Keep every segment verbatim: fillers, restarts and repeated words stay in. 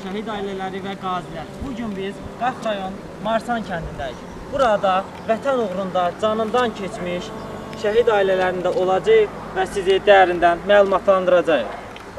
şəhid ailələri və qazilər. Bugün biz Qax rayon Marsan kəndindəyik. Burada vətən uğrunda canından keçmiş şəhid ailələrində olacaq və sizi dərindən məlumatlandıracaq.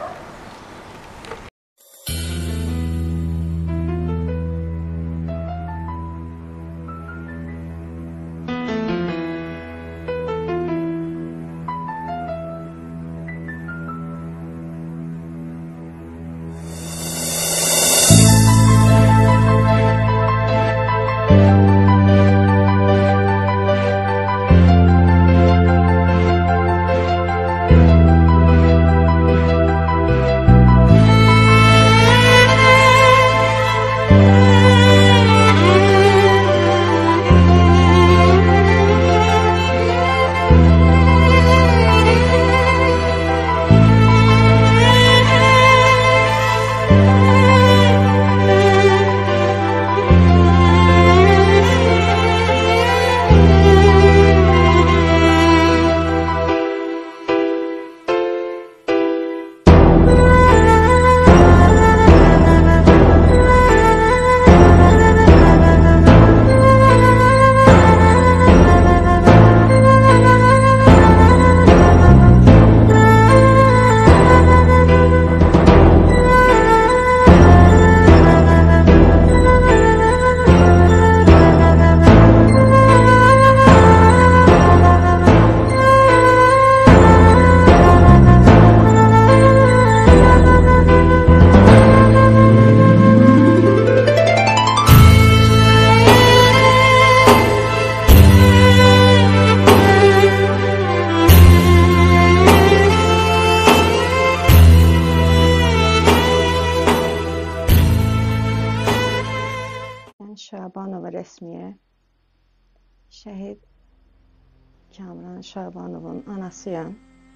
Şabanova Rəsmiyə, şəhid Kamran Şabanovun anasıyam.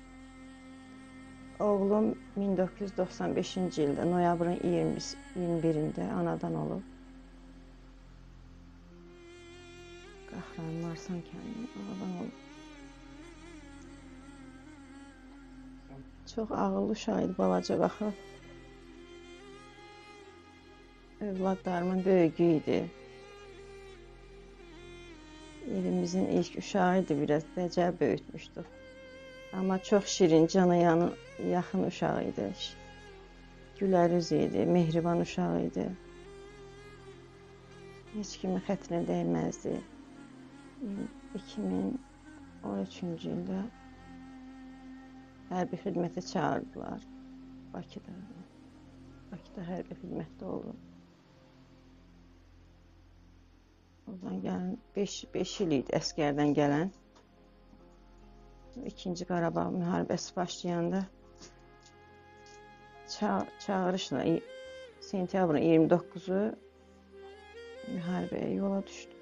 Oğlum min doqquz yüz doxsan beşinci ildə noyabrın iyirmi birində anadan olub. Qax rayon Marsan kəndində anadan olub. Çox ağıllı uşaq idi, balaca baxıb. Övladlarımın böyüyü idi. Evimizin ilk uşağı idi, biraz dəcəl böyütmüşdük. Amma çox şirin, cana yaxın uşağı idi. Gülərüz idi, mehriban uşağı idi. Heç kimin xətrinə dəyməzdi. iki min on üçüncü ildə hərbi xidmətə çağırdılar Bakıda. Bakıda hərbi xidmətdə oldu. Oradan gələn beş il idi əskərdən gələn. İkinci Qarabağ müharibəsi başlayanda çağırışla sentyabrın iyirmi doqquzu müharibəyə yola düşdü.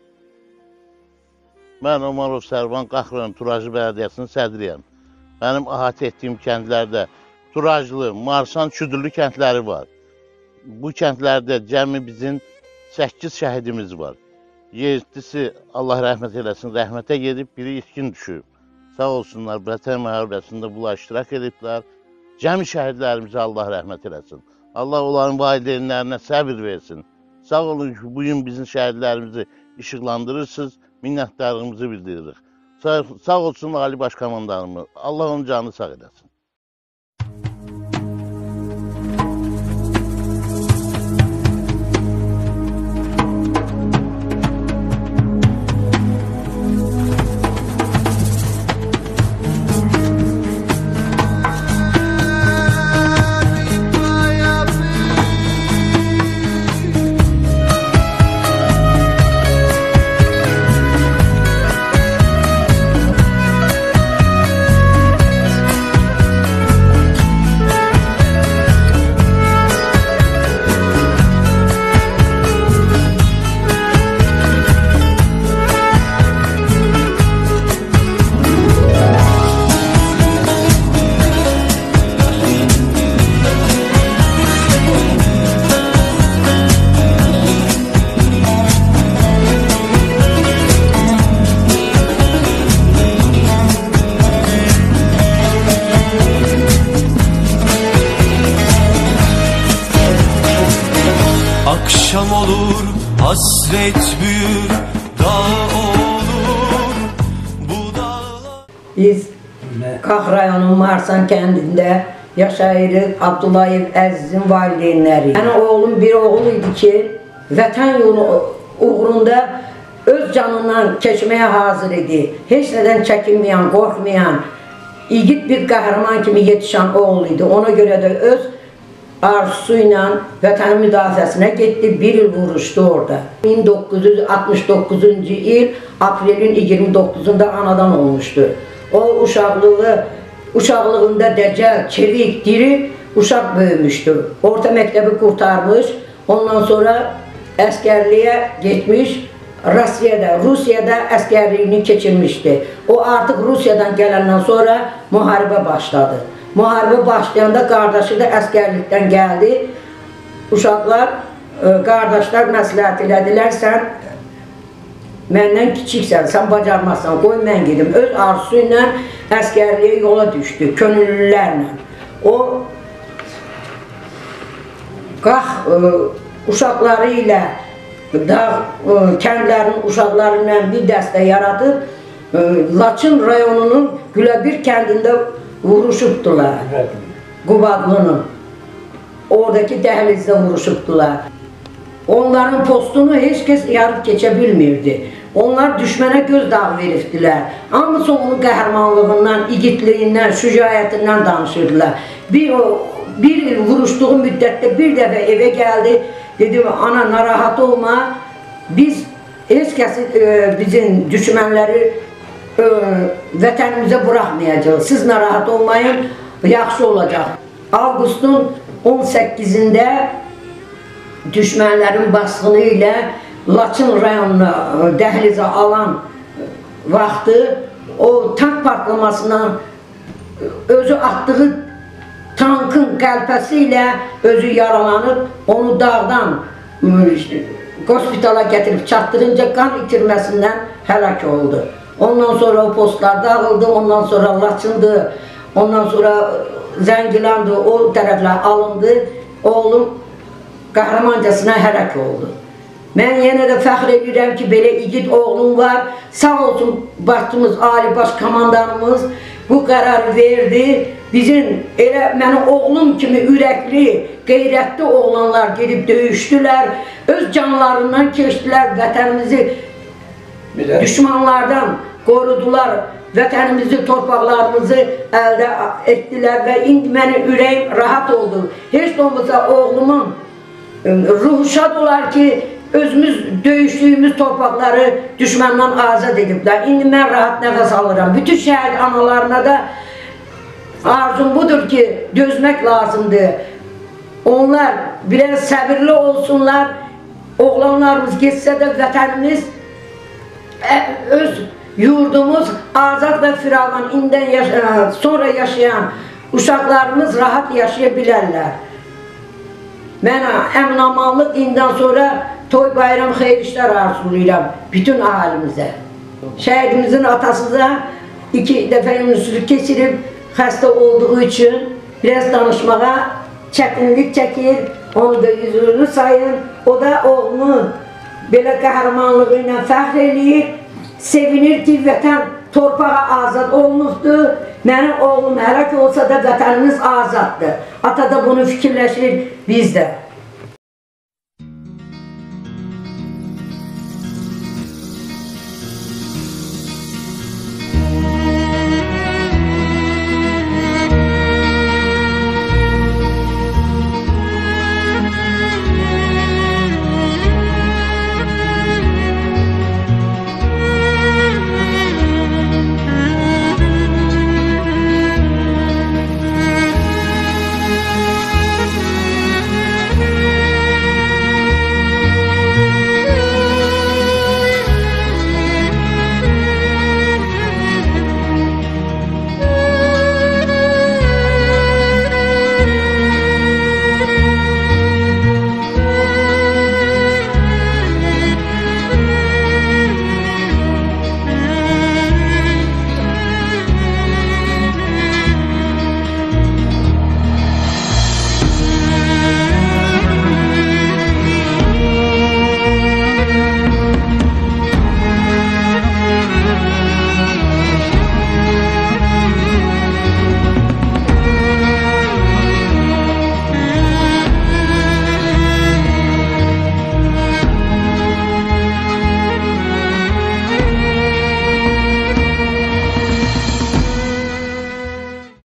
Mən Omarov Sərvan Qax rayon Turaclı Bələdiyyəsinin sədriyəm. Mənim əhatə etdiyim kəndlərdə Turaclı, Marsan, Küdürlü kəndləri var. Bu kəndlərdə cəmi bizim səkkiz şəhidimiz var. Yedisi Allah rəhmət eləsin, rəhmətə gedib, biri itkin düşüb. Sağ olsunlar, Vətən müharibəsində bunlar iştirak ediblər. Cəmi şəhidlərimizə Allah rəhmət eləsin. Allah onların valideynlərinə səbir versin. Sağ olun ki, bugün bizim şəhidlərimizi işıqlandırırsınız, minnətdarlığımızı bildiririk. Sağ, sağ olsun Ali Başkomandanımız. Allah onun canını sağ eləsin. akşam olur, hasret büyür, dağ olur bu dağlar. Biz Qax rayonunun Marsan kəndində yaşayırıq, Abdullayev Əzizin valideynləri. Yəni oğlum bir oğul idi ki, vətən yolu uğrunda öz canından keçməyə hazır idi. Heç nədən çəkinməyən, qorxmayan, igid bir qəhrəman kimi yetişən oğul idi. Ona görə də öz arzusu ilə vətənin müdafiəsinə getdi, bir il vuruşdu orada. min doqquz yüz altmış doqquzuncu il aprelin iyirmi doqquzunda anadan olmuşdu. O uşaqlığı, uşaqlığında dəcəl, çevik, diri uşaq böyümüşdü. Orta məktəbi qurtarmış, ondan sonra əskərliyə getmiş, Rusiyada, Rusiyada əskərliyini keçirmişdi. O artıq Rusiyadan gələndən sonra müharibə başladı. Müharibə başlayanda qardaşı da əskərlikdən gəldi. Uşaqlar, qardaşlar məsləhət elədilər, sən məndən kiçiksən, sən bacarmazsan, qoy mən gedim. Öz arzusu ilə əskərliyə yola düşdü, könüllülərlə. O, Qax uşaqları ilə, dağ kəndlərinin uşaqları ilə bir dəstə yaradıb, Laçın rayonunun Güləbir kəndində vuruşubdular. Qubadlının. Oradakı dəhlizdə vuruşubdular. Onların postunu heç kəs yarıb keçə bilmirdi. Onlar düşmənə göz dağı veribdilər. Hamısı onun qəhrəmanlığından, igidliyindən, şücaətindən danışırdılar. Bir, bir il vuruşduğu müddətdə bir dəfə evə gəldi. Dedim, ana narahat olma. Biz heç kəsi, e, bizim düşmənləri e, vətənimizə buraxmayacaq. Siz narahat olmayın, yaxşı olacaq. Avqustun on səkkizində düşmənlərin basqını ilə Laçın rayonuna dəhlizə alan vaxtı o tank partlamasından özü atdığı tankın qəlpəsi ilə özü yaralanıb, onu dağdan hospitala gətirib çatdırınca qan itirməsindən həlak oldu. Ondan sonra o postlar dağıldı, ondan sonra Laçındı, ondan sonra Zəngilandı, o tərəflər alındı. Oğlum qəhrəmancasına həlak oldu. Mən yenə də fəxr edirəm ki, belə igid oğlum var. Sağ olsun başçımız, Ali Baş Komandanımız bu qərarı verdi. Bizim elə mənim oğlum kimi ürəkli, qeyrətli oğlanlar gedib döyüşdülər. Öz canlarından keçdilər, vətənimizi düşmanlardan qorudular. Vətənimizi, torpaqlarımızı əldə etdilər və indi mənim ürəyim rahat oldu. Heç də olmasa oğlumun ruhu şad olar ki, özümüz döyüşdüyümüz torpaqları düşməndən azad ediblər. İndi mən rahat nəfəs alıram. Bütün şəhid analarına da arzum budur ki, dözmək lazımdır. Onlar biraz səbirli olsunlar. Oğlanlarımız getsə də vətənimiz, öz yurdumuz azad və firavan, indən yaşayan, sonra yaşayan uşaqlarımız rahat yaşaya bilərlər. Mən əmin-amanlıq indən sonra toy bayram xeyir işlər arzulayıram bütün ahalimizə. Şəhidimizin atası da iki dəfə ünlüsülük keçirib, xəstə olduğu üçün biraz danışmağa çətinlik çəkir, onu da üzrünü sayın. O da oğlunu belə qəhrəmanlığı ilə fəxr eləyir, sevinir ki, vətən torpağa azad olunubdur. Mənim oğlum həlak olsa da vətənimiz azaddır. Ata da bunu fikirləşir, biz də.